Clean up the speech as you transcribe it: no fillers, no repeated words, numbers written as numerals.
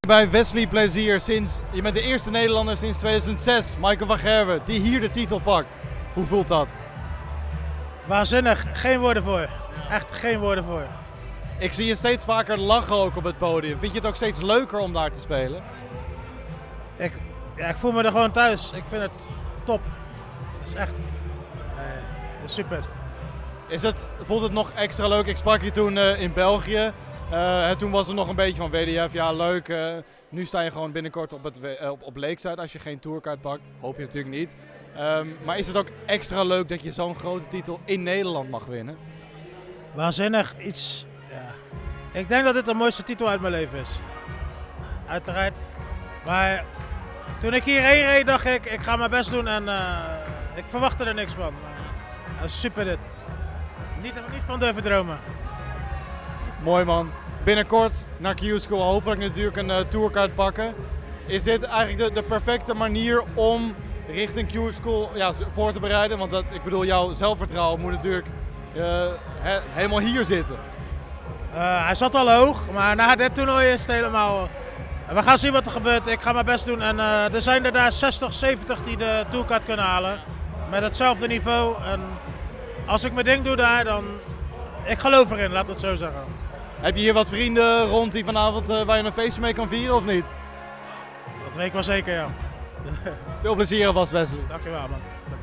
Bij Wesley Plezier, je bent de eerste Nederlander sinds 2006, Michael van Gerwen, die hier de titel pakt. Hoe voelt dat? Waanzinnig, geen woorden voor. Echt geen woorden voor. Ik zie je steeds vaker lachen ook op het podium. Vind je het ook steeds leuker om daar te spelen? Ik voel me er gewoon thuis. Ik vind het top. Het is echt super. Voelt het nog extra leuk? Ik sprak je toen in België. Toen was het nog een beetje van WDF, ja leuk. Nu sta je gewoon binnenkort op Lakeside als je geen tourkaart pakt. Hoop je natuurlijk niet. Maar is het ook extra leuk dat je zo'n grote titel in Nederland mag winnen? Waanzinnig. Ik denk dat dit de mooiste titel uit mijn leven is. Uiteraard. Maar toen ik hierheen reed dacht ik ga mijn best doen en ik verwachtte er niks van. Maar, super dit. Niet van durven dromen. Mooi man. Binnenkort naar Q-School hopelijk natuurlijk een tourkaart pakken. Is dit eigenlijk de perfecte manier om richting Q-School voor te bereiden? Want ik bedoel, jouw zelfvertrouwen moet natuurlijk helemaal hier zitten. Hij zat al hoog, maar na dit toernooi is het helemaal... We gaan zien wat er gebeurt. Ik ga mijn best doen en er zijn er daar 60, 70 die de tourkaart kunnen halen. Met hetzelfde niveau. En als ik mijn ding doe daar, dan... Ik geloof erin, laat het zo zeggen. Heb je hier wat vrienden rond die vanavond waar je een feestje mee kan vieren of niet? Dat weet ik wel zeker, ja. Veel plezier alvast, Wesley. Dankjewel, man.